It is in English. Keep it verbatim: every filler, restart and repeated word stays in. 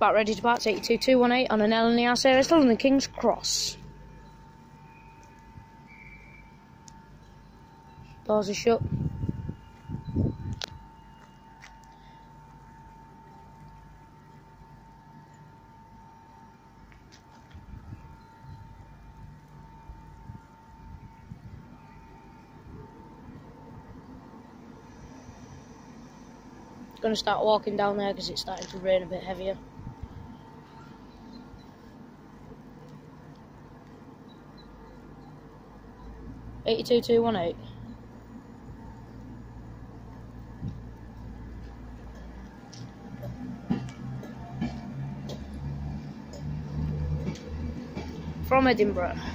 About ready to box, eighty-two two one eight on an L N E R series, still on the King's Cross. Doors are shut. Going to start walking down there because it's starting to rain a bit heavier. eighty-two two one eight. From Edinburgh.